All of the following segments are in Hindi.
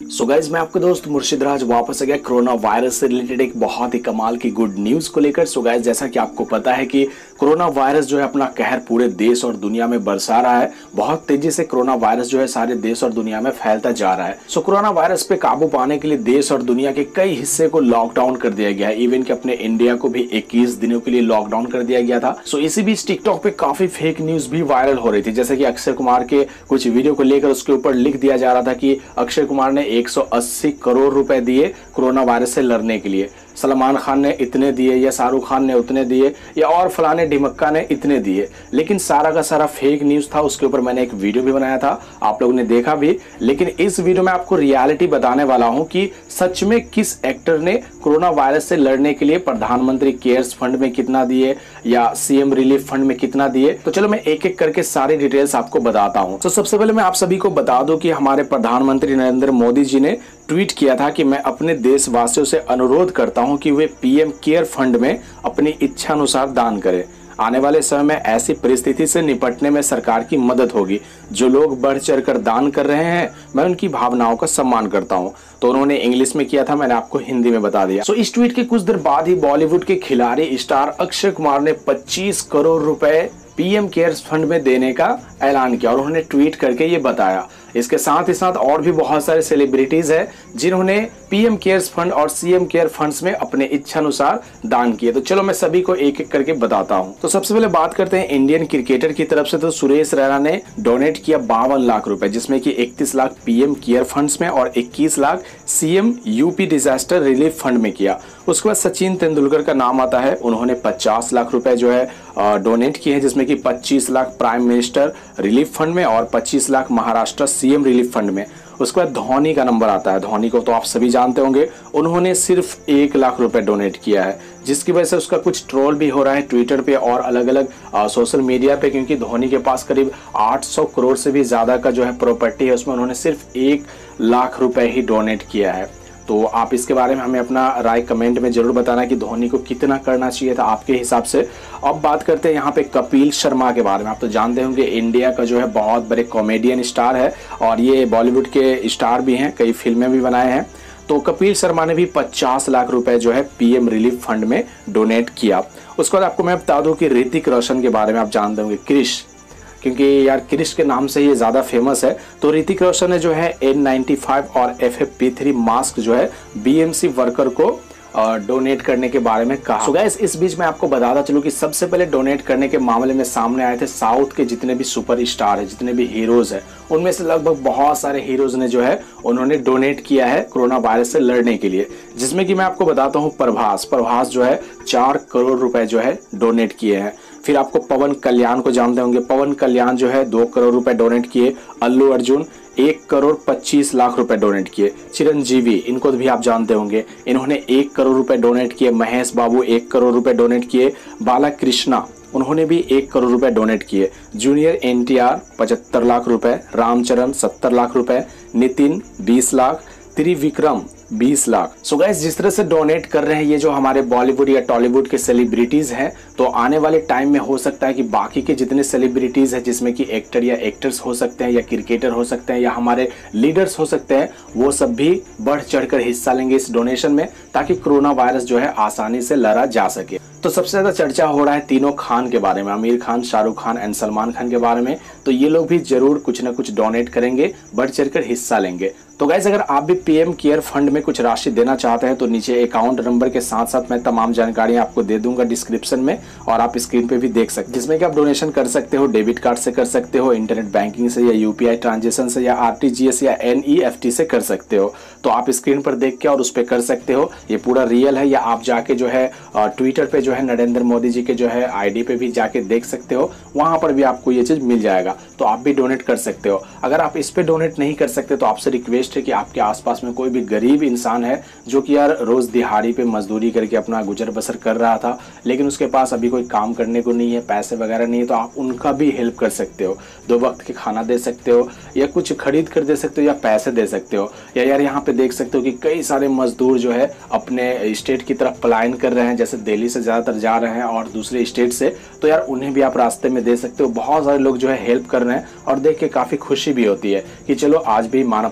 सो गाइज मैं आपका दोस्त मुर्शिद राज वापस आ गया कोरोना वायरस से रिलेटेड एक बहुत ही कमाल की गुड न्यूज को लेकर। सो गाइज जैसा कि आपको पता है कि कोरोना वायरस जो है अपना कहर पूरे देश और दुनिया में बरसा रहा है। बहुत तेजी से कोरोना वायरस जो है सारे देश और दुनिया में फैलता जा रहा है। सो कोरोना वायरस पे काबू पाने के लिए देश और दुनिया के कई हिस्से को लॉकडाउन कर दिया गया है। इवन कि अपने इंडिया को भी 21 दिनों के लिए लॉकडाउन कर दिया गया था। सो इसी बीच टिकटॉक पे काफी फेक न्यूज भी वायरल हो रही थी, जैसे कि अक्षय कुमार के कुछ वीडियो को लेकर उसके ऊपर लिख दिया जा रहा था कि अक्षय कुमार ने 180 करोड़ रुपए दिए कोरोना वायरस से लड़ने के लिए, सलमान खान ने इतने दिए या शाहरुख खान ने उतने दिए या और फलाने ढिमक्का ने इतने दिए। लेकिन सारा का सारा फेक न्यूज था। उसके ऊपर मैंने एक वीडियो भी बनाया था, आप लोगों ने देखा भी। लेकिन इस वीडियो में आपको रियलिटी बताने वाला हूं कि सच में किस एक्टर ने कोरोना वायरस से लड़ने के लिए प्रधानमंत्री केयर्स फंड में कितना दिए या सीएम रिलीफ फंड में कितना दिए। तो चलो मैं एक एक करके सारी डिटेल्स आपको बताता हूं। तो सबसे पहले मैं आप सभी को बता दूं कि हमारे प्रधानमंत्री नरेंद्र मोदी जी ने ट्वीट किया था कि मैं अपने देशवासियों से अनुरोध करता हूं कि वे पीएम केयर फंड में अपनी इच्छा अनुसार दान करें। आने वाले समय में ऐसी परिस्थिति से निपटने में सरकार की मदद होगी। जो लोग बढ़ चढ़कर दान कर रहे हैं, मैं उनकी भावनाओं का सम्मान करता हूं। तो उन्होंने इंग्लिश में किया था, मैंने आपको हिंदी में बता दिया। सो इस ट्वीट के कुछ देर बाद ही बॉलीवुड के खिलाड़ी स्टार अक्षय कुमार ने 25 करोड़ रुपए पीएम केयर्स फंड में देने का ऐलान किया और उन्होंने ट्वीट करके ये बताया। इसके साथ ही साथ और भी बहुत सारे सेलिब्रिटीज हैं जिन्होंने पीएम केयर्स फंड और सीएम केयर फंड्स में अपने इच्छा अनुसार दान किए। तो चलो मैं सभी को एक एक करके बताता हूं। तो सबसे पहले बात करते हैं इंडियन क्रिकेटर की तरफ से। तो सुरेश रैना ने डोनेट किया 52 लाख रुपए, जिसमें कि 31 लाख पीएम केयर फंड्स में और 21 lakh CM UP disaster relief fund में किया। उसके बाद सचिन तेंदुलकर का नाम आता है, उन्होंने 50 लाख रुपए जो है डोनेट किए हैं, जिसमें कि 25 lakh prime minister relief fund में और 25 lakh Maharashtra CM relief fund में। उसके बाद धोनी का नंबर आता है। धोनी को तो आप सभी जानते होंगे, उन्होंने सिर्फ 1 लाख रुपए डोनेट किया है, जिसकी वजह से उसका कुछ ट्रोल भी हो रहा है ट्विटर पे और अलग अलग सोशल मीडिया पे, क्योंकि धोनी के पास करीब 800 करोड़ से भी ज्यादा का जो है प्रॉपर्टी है, उसमें उन्होंने सिर्फ 1 लाख रुपए ही डोनेट किया है। तो आप इसके बारे में हमें अपना राय कमेंट में जरूर बताना कि धोनी को कितना करना चाहिए था आपके हिसाब से। अब बात करते हैं यहाँ पे कपिल शर्मा के बारे में। आप तो जानते होंगे इंडिया का जो है बहुत बड़े कॉमेडियन स्टार है और ये बॉलीवुड के स्टार भी हैं, कई फिल्में भी बनाए हैं। तो कपिल शर्मा ने भी 50 लाख रुपए जो है पीएम रिलीफ फंड में डोनेट किया। उसके बाद आपको मैं बता दूं कि ऋतिक रोशन के बारे में आप जानते होंगे, क्रिश, क्योंकि यार क्रिश के नाम से ये ज़्यादा फेमस है। तो ऋतिक रोशन ने जो है N95 और FFP3 मास्क जो है बीएमसी वर्कर को डोनेट करने के बारे में कहा। सो गाइस इस बीच मैं आपको बताता चलूं कि सबसे पहले डोनेट करने के मामले में सामने आए थे साउथ के जितने भी सुपर स्टार है, जितने भी हीरोज है, उनमें से लगभग बहुत सारे हीरोज ने जो है उन्होंने डोनेट किया है कोरोना वायरस से लड़ने के लिए, जिसमें कि मैं आपको बताता हूँ प्रभास जो है 4 करोड़ रुपए जो है डोनेट किए हैं। फिर आपको पवन कल्याण को जानते होंगे, पवन कल्याण जो है 2 करोड़ रुपए डोनेट किए। अल्लू अर्जुन 1 करोड़ 25 लाख रुपए डोनेट किए। चिरंजीवी, इनको भी आप जानते होंगे, इन्होंने 1 करोड़ रुपए डोनेट किए। महेश बाबू 1 करोड़ रुपए डोनेट किए। बाला कृष्णा, उन्होंने भी 1 करोड़ रुपए डोनेट किए। जूनियर NTR 75 लाख रुपए। रामचरण 70 लाख रुपए। नितिन 20 लाख। त्रिविक्रम 20 लाख। सो गाइस जिस तरह से डोनेट कर रहे हैं ये जो हमारे बॉलीवुड या टॉलीवुड के सेलिब्रिटीज हैं, तो आने वाले टाइम में हो सकता है कि बाकी के जितने सेलिब्रिटीज हैं, जिसमें कि एक्टर या एक्टर्स हो सकते हैं या क्रिकेटर हो सकते हैं या हमारे लीडर्स हो सकते हैं, वो सब भी बढ़ चढ़कर हिस्सा लेंगे इस डोनेशन में, ताकि कोरोना वायरस जो है आसानी से लड़ा जा सके। तो सबसे ज्यादा चर्चा हो रहा है तीनों खान के बारे में, आमिर खान, शाहरुख खान एंड सलमान खान के बारे में। तो ये लोग भी जरूर कुछ ना कुछ डोनेट करेंगे, बढ़ चढ़कर हिस्सा लेंगे। तो गाइस अगर आप भी पीएम केयर फंड में कुछ राशि देना चाहते हैं तो नीचे अकाउंट नंबर के साथ साथ मैं तमाम जानकारियां आपको दे दूंगा डिस्क्रिप्शन में, और आप स्क्रीन पे भी देख सकते हैं, जिसमें कि आप डोनेशन कर सकते हो, डेबिट कार्ड से कर सकते हो, इंटरनेट बैंकिंग से या यूपीआई ट्रांजेक्शन से या RTGS या NEFT से कर सकते हो। तो आप स्क्रीन पर देख के और उस पर कर सकते हो, ये पूरा रियल है। या आप जाके जो है ट्विटर पे जो है नरेंद्र मोदी जी के जो है ID पे भी जाके देख सकते हो, वहां पर भी आपको ये चीज मिल जाएगा। तो आप भी डोनेट कर सकते हो। अगर आप इस पे डोनेट नहीं कर सकते तो आपसे रिक्वेस्ट है कि आपके आसपास में कोई भी गरीब इंसान है जो कि यार रोज दिहाड़ी पे मजदूरी करके अपना गुजर बसर कर रहा था, लेकिन उसके पास अभी कोई काम करने को नहीं है, पैसे वगैरह नहीं है, तो आप उनका भी हेल्प कर सकते हो। 2 वक्त के खाना दे सकते हो या कुछ खरीद कर दे सकते हो या पैसे दे सकते हो। या यार यहाँ पे देख सकते हो कि कई सारे मजदूर जो है अपने स्टेट की तरफ पलायन कर रहे हैं, जैसे दिल्ली से ज्यादातर जा रहे हैं और दूसरे स्टेट से, तो यार उन्हें भी आप रास्ते में दे सकते हो। बहुत सारे लोग जो है हेल्प कर रहे हैं और देख के काफी खुशी भी होती है कि चलो आज भी मानवता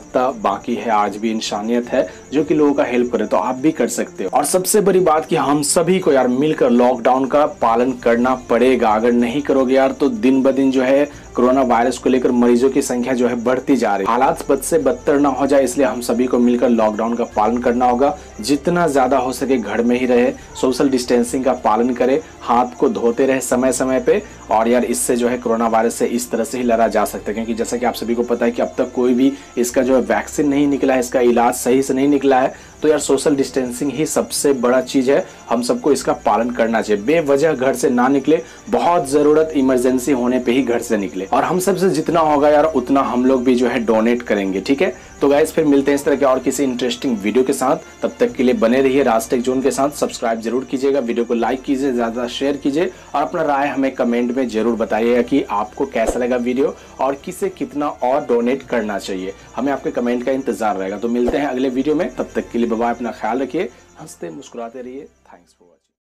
बाकी है, आज भी इंसानियत है जो कि लोगों का हेल्प करे, तो आप भी कर सकते हो। और सबसे बड़ी बात कि हम सभी को यार मिलकर लॉकडाउन का पालन करना पड़ेगा। अगर नहीं करोगे यार तो दिन ब दिन जो है कोरोना वायरस को लेकर मरीजों की संख्या जो है बढ़ती जा रही है। हालात बद से बदतर ना हो जाए, इसलिए हम सभी को मिलकर लॉकडाउन का पालन करना होगा। जितना ज्यादा हो सके घर में ही रहे, सोशल डिस्टेंसिंग का पालन करे, हाथ को धोते रहे समय समय पे। और यार इससे जो है कोरोना वायरस से इस तरह से ही लड़ा जा सकता है, क्योंकि जैसा कि आप सभी को पता है कि अब तक कोई भी इसका जो है वैक्सीन नहीं निकला है, इसका इलाज सही से नहीं निकला है। तो यार सोशल डिस्टेंसिंग ही सबसे बड़ा चीज है, हम सबको इसका पालन करना चाहिए। बेवजह घर से ना निकले, बहुत जरूरत इमरजेंसी होने पे ही घर से निकले। और हम सबसे जितना होगा यार उतना हम लोग भी जो है डोनेट करेंगे, ठीक है। तो गाइस फिर मिलते हैं इस तरह के और किसी इंटरेस्टिंग वीडियो के साथ। तब तक के लिए बने रहिए राजटेक जोन के साथ। सब्सक्राइब जरूर कीजिएगा, वीडियो को लाइक कीजिए, ज्यादा शेयर कीजिए और अपना राय हमें कमेंट में जरूर बताइएगा कि आपको कैसा लगा वीडियो और किसे कितना और डोनेट करना चाहिए। हमें आपके कमेंट का इंतजार रहेगा। तो मिलते हैं अगले वीडियो में, तब तक के लिए बाय बाय, अपना ख्याल रखिए, हंसते मुस्कुराते रहिए। Thanks for